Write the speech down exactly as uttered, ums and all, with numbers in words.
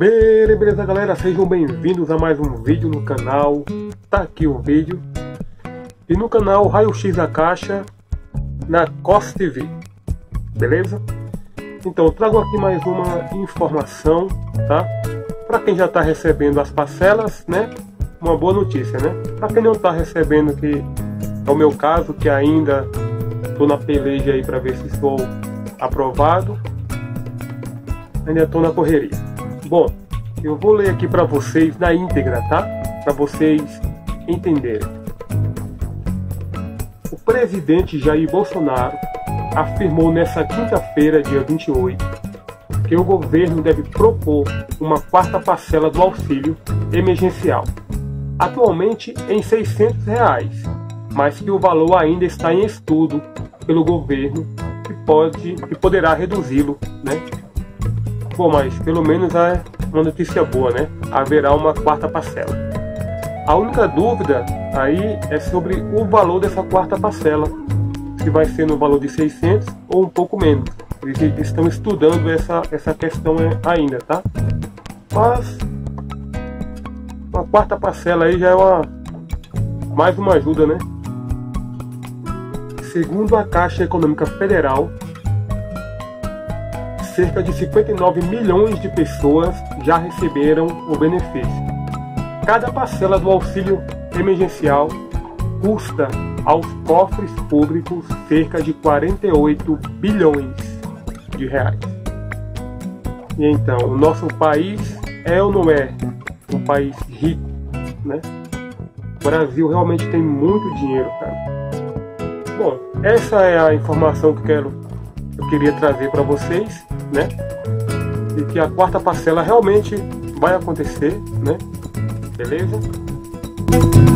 Beleza, beleza galera, sejam bem-vindos a mais um vídeo no canal. Tá aqui o vídeo. E no canal Raio X da Caixa, na Cos T V. Beleza? Então eu trago aqui mais uma informação, tá? Para quem já está recebendo as parcelas, né? Uma boa notícia, né? Para quem não está recebendo, que é o meu caso, que ainda estou na peleja aí para ver se sou aprovado. Ainda estou na correria. Bom, eu vou ler aqui para vocês na íntegra, tá? Para vocês entenderem. O presidente Jair Bolsonaro afirmou nesta quinta-feira, dia vinte e oito, que o governo deve propor uma quarta parcela do auxílio emergencial, atualmente em seiscentos reais, mas que o valor ainda está em estudo pelo governo e pode e poderá reduzi-lo, né? Bom, mas pelo menos é uma notícia boa, né? Haverá uma quarta parcela. A única dúvida aí é sobre o valor dessa quarta parcela, se vai ser no valor de seiscentos ou um pouco menos. Eles estão estudando essa, essa questão ainda, tá? Mas uma quarta parcela aí já é uma, mais uma ajuda, né? Segundo a Caixa Econômica Federal, cerca de cinquenta e nove milhões de pessoas já receberam o benefício. Cada parcela do auxílio emergencial custa aos cofres públicos cerca de quarenta e oito bilhões de reais. E então, o nosso país é ou não é um país rico, né? O Brasil realmente tem muito dinheiro, cara. Bom, essa é a informação que eu quero, eu queria trazer para vocês, né? E que a quarta parcela realmente vai acontecer, né? Beleza?